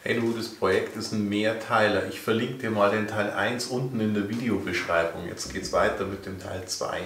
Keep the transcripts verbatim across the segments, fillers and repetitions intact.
Hey du, das Projekt ist ein Mehrteiler. Ich verlinke dir mal den Teil eins unten in der Videobeschreibung. Jetzt geht's weiter mit dem Teil zwei.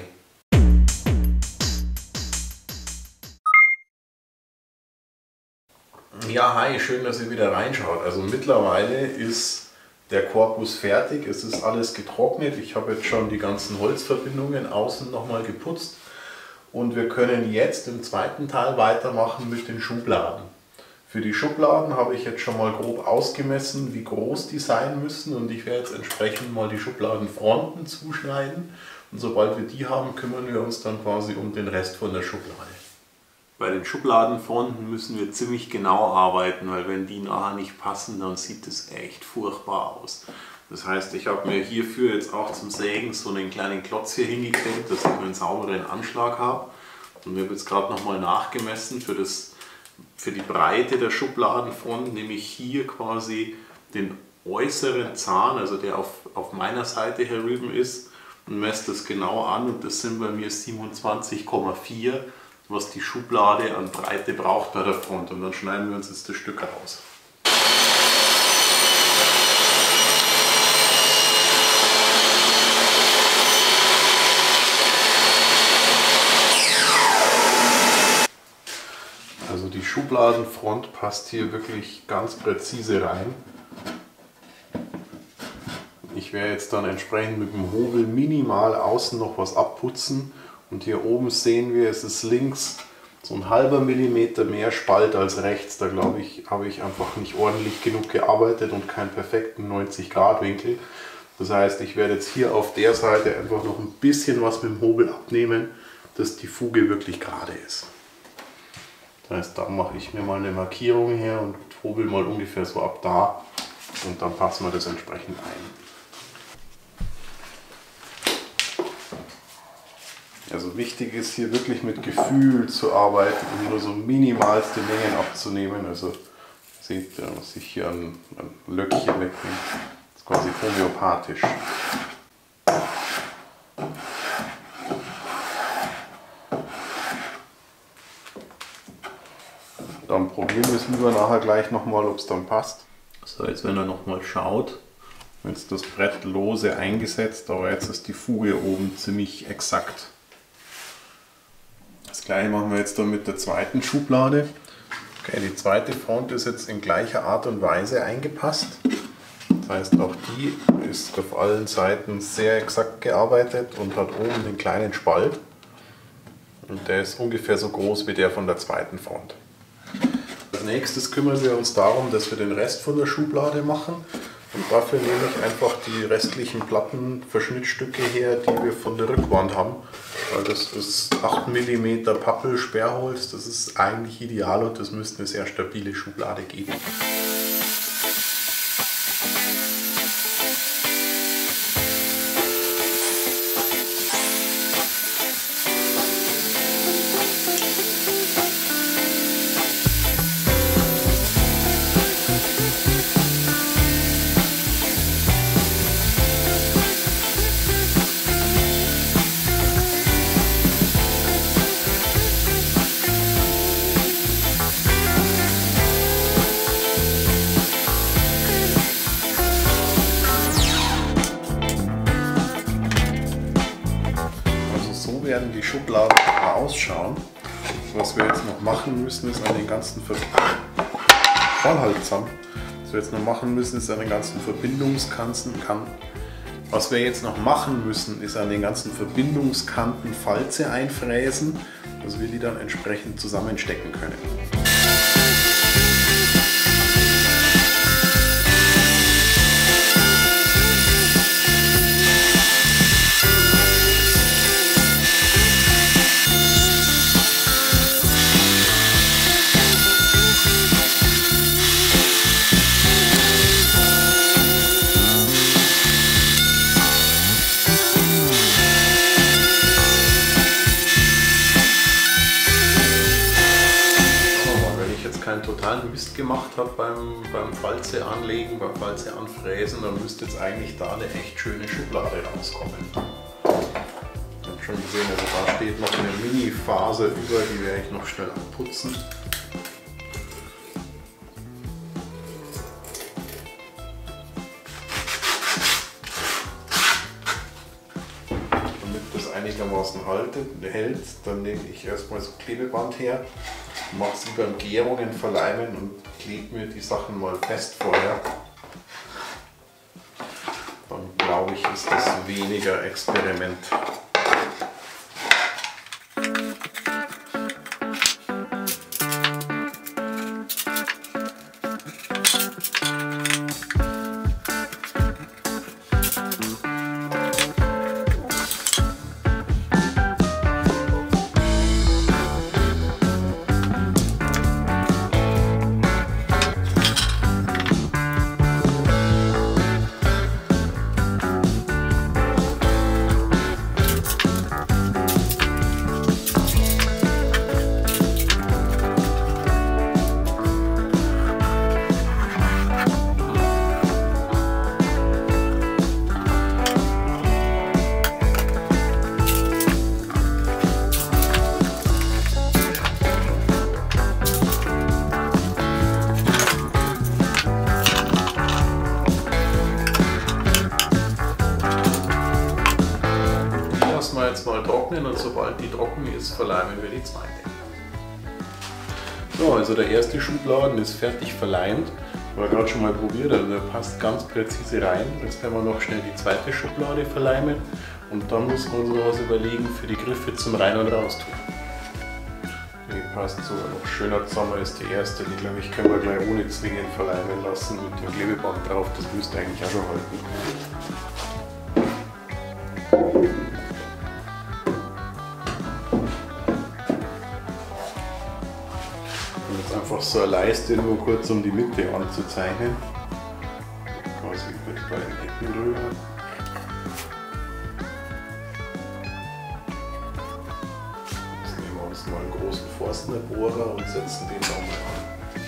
Ja, hi, schön, dass ihr wieder reinschaut. Also mittlerweile ist der Korpus fertig, es ist alles getrocknet. Ich habe jetzt schon die ganzen Holzverbindungen außen nochmal geputzt und wir können jetzt im zweiten Teil weitermachen mit den Schubladen. Für die Schubladen habe ich jetzt schon mal grob ausgemessen, wie groß die sein müssen, und ich werde jetzt entsprechend mal die Schubladenfronten zuschneiden, und sobald wir die haben, kümmern wir uns dann quasi um den Rest von der Schublade. Bei den Schubladenfronten müssen wir ziemlich genau arbeiten, weil wenn die nachher nicht passen, dann sieht es echt furchtbar aus. Das heißt, ich habe mir hierfür jetzt auch zum Sägen so einen kleinen Klotz hier hingeklemmt, dass ich einen sauberen Anschlag habe. Und ich habe jetzt gerade nochmal nachgemessen für das Für die Breite der Schubladenfront nehme ich hier quasi den äußeren Zahn, also der auf, auf meiner Seite herüben ist, und messe das genau an, und das sind bei mir siebenundzwanzig Komma vier, was die Schublade an Breite braucht bei der Front, und dann schneiden wir uns jetzt das Stück raus. Also die Schubladenfront passt hier wirklich ganz präzise rein. Ich werde jetzt dann entsprechend mit dem Hobel minimal außen noch was abputzen, und hier oben sehen wir, es ist links so ein halber Millimeter mehr Spalt als rechts. Da glaube ich, habe ich einfach nicht ordentlich genug gearbeitet und keinen perfekten neunzig Grad Winkel. Das heißt, ich werde jetzt hier auf der Seite einfach noch ein bisschen was mit dem Hobel abnehmen, dass die Fuge wirklich gerade ist. Das heißt, da mache ich mir mal eine Markierung her und hobel mal ungefähr so ab da, und dann passen wir das entsprechend ein. Also wichtig ist hier wirklich mit Gefühl zu arbeiten und nur so minimalste Mengen abzunehmen. Also seht ihr, was ich hier an, an Löckchen wegnehme. Das ist quasi homöopathisch. Dann probieren wir es lieber nachher gleich nochmal, ob es dann passt. So, jetzt wenn er nochmal schaut, jetzt das Brett lose eingesetzt, aber jetzt ist die Fuge oben ziemlich exakt. Das gleiche machen wir jetzt dann mit der zweiten Schublade. Okay, die zweite Front ist jetzt in gleicher Art und Weise eingepasst. Das heißt, auch die ist auf allen Seiten sehr exakt gearbeitet und hat oben den kleinen Spalt. Und der ist ungefähr so groß wie der von der zweiten Front. Als nächstes kümmern wir uns darum, dass wir den Rest von der Schublade machen. Und dafür nehme ich einfach die restlichen Plattenverschnittstücke her, die wir von der Rückwand haben. Weil das ist acht Millimeter Pappel-Sperrholz, das ist eigentlich ideal, und das müsste eine sehr stabile Schublade geben. Werden die Schubladen ausschauen. Was wir jetzt noch machen müssen, ist an den ganzen Ver Vollhaltsam. Was wir jetzt noch machen müssen, ist an den ganzen Verbindungskanten kann. Was wir jetzt noch machen müssen, ist an den ganzen Verbindungskanten Falze einfräsen, dass wir die dann entsprechend zusammenstecken können. Keinen totalen Mist gemacht habe beim, beim Falze anlegen, beim Falze anfräsen, dann müsste jetzt eigentlich da eine echt schöne Schublade rauskommen. Ich habe schon gesehen, also da steht noch eine Mini-Faser über, die werde ich noch schnell abputzen. einigermaßen haltet, hält, dann nehme ich erstmal so Klebeband her, mache es wie beim Gärungen verleimen und klebe mir die Sachen mal fest vorher. Dann glaube ich, ist das weniger Experiment. Jetzt mal trocknen und sobald die trocken ist, verleimen wir die zweite. So, also der erste Schubladen ist fertig verleimt. War gerade schon mal probiert, also der passt ganz präzise rein. Jetzt werden wir noch schnell die zweite Schublade verleimen und dann muss man uns noch was überlegen für die Griffe zum Rein- und Raustun. Die passt sogar noch schöner zusammen als die erste. Die, glaube ich, können wir gleich ohne Zwingen verleimen lassen mit dem Klebeband drauf. Das müsste eigentlich auch schon halten. Einfach so eine Leiste nur kurz um die Mitte anzuzeichnen. Quasi mit beiden Ecken drüber. Jetzt nehmen wir uns mal einen großen Forstnerbohrer und setzen den da mal an.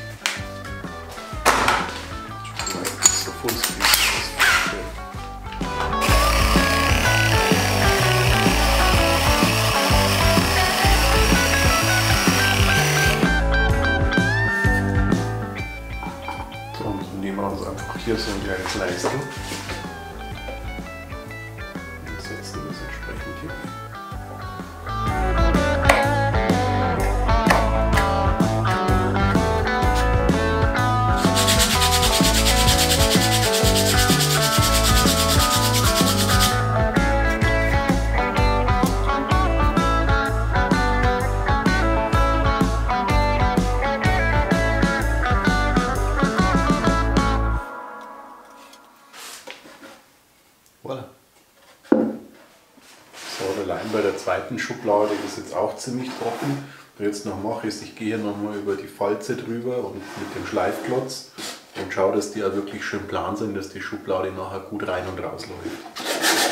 So funzig ist das. Hier so ein kleines Leisten und setzen das entsprechend hier. Voilà. So, der Leim bei der zweiten Schublade ist jetzt auch ziemlich trocken. Was ich jetzt noch mache, ist, ich gehe nochmal über die Falze drüber und mit dem Schleifklotz und schaue, dass die auch wirklich schön plan sind, dass die Schublade nachher gut rein und raus läuft.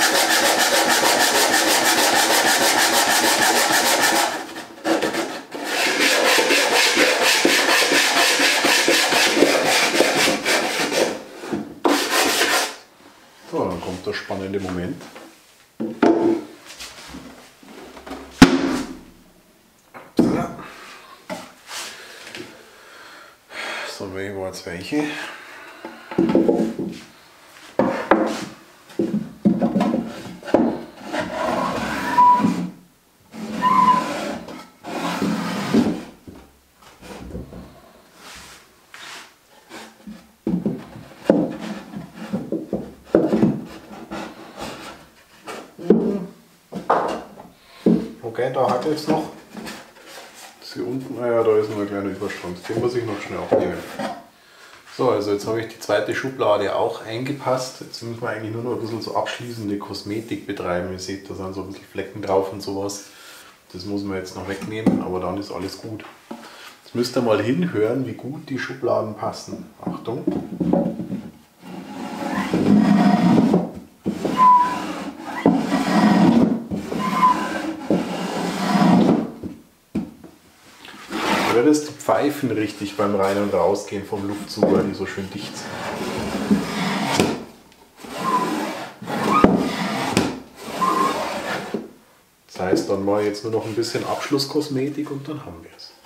So, dann kommt der spannende Moment. So, welche war jetzt welche? Okay, da hat jetzt noch. Das hier unten, naja, da ist noch ein kleiner Überstand. Den muss ich noch schnell abnehmen. So, also jetzt habe ich die zweite Schublade auch eingepasst. Jetzt müssen wir eigentlich nur noch ein bisschen so abschließende Kosmetik betreiben. Ihr seht, da sind so ein bisschen Flecken drauf und sowas. Das muss man jetzt noch wegnehmen, aber dann ist alles gut. Jetzt müsst ihr mal hinhören, wie gut die Schubladen passen. Achtung! Da wird es die Pfeifen richtig beim Rein- und Rausgehen vom Luftzug, weil die so schön dicht sind. Das heißt, dann mache ich jetzt nur noch ein bisschen Abschlusskosmetik und dann haben wir es.